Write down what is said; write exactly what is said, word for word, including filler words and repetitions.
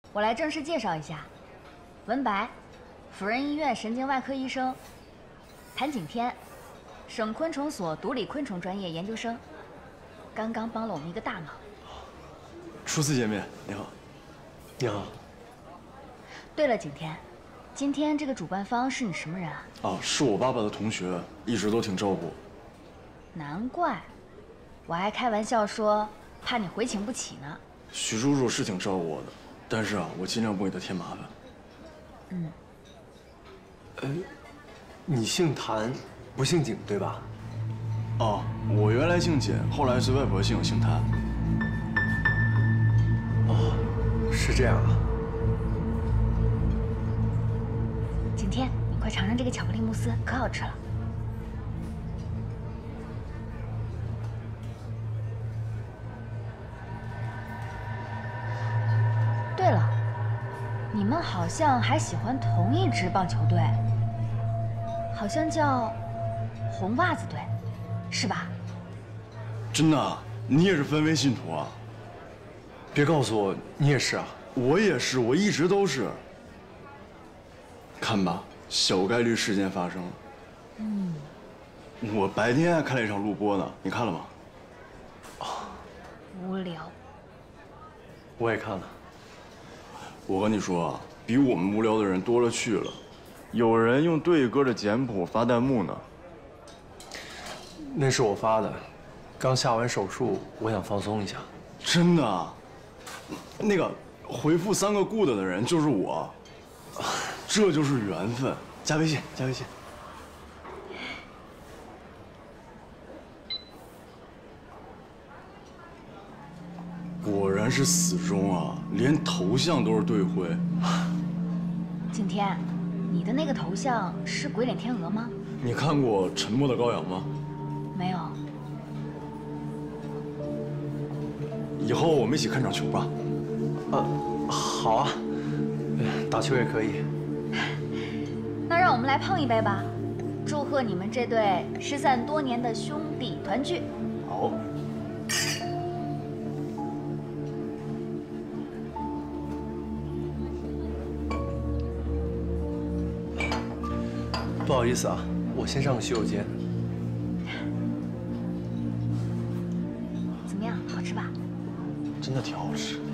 我来正式介绍一下，文白，辅仁医院神经外科医生；谭景天，省昆虫所毒理昆虫专业研究生，刚刚帮了我们一个大忙。 初次见面，你好。 你好。 对了，景天，今天这个主办方是你什么人啊？ 啊，是我爸爸的同学，一直都挺照顾我。 难怪，我还开玩笑说怕你回请不起呢。 许叔叔是挺照顾我的，但是啊，我尽量不给他添麻烦。 嗯。 呃，你姓谭，不姓景，对吧？ 哦，我原来姓简，后来随外婆姓，姓谭。 哦，是这样啊。 景天，你快尝尝这个巧克力慕斯，可好吃了。对了，你们好像还喜欢同一支棒球队，好像叫红袜子队，是吧？ 真的？你也是分威信徒啊？ 别告诉我你也是啊！ 我也是，我一直都是。看吧，小概率事件发生了。 嗯。 我白天还看了一场录播呢，你看了吗？ 哦，无聊。 我也看了。 我跟你说啊，比我们无聊的人多了去了。有人用对歌的简谱发弹幕呢。 那是我发的，刚下完手术，我想放松一下。 真的啊？那个回复三个 good 的人就是我，这就是缘分。加微信，加微信。果然是死忠啊，连头像都是对灰。 景天，你的那个头像是鬼脸天鹅吗？ 你看过《沉默的羔羊》吗？ 没有。 以后我们一起看场球吧。 呃，好啊，打球也可以。 那让我们来碰一杯吧，祝贺你们这对失散多年的兄弟团聚。 好。 不好意思啊，我先上个洗手间。 怎么样，好吃吧？ 真的挺好吃。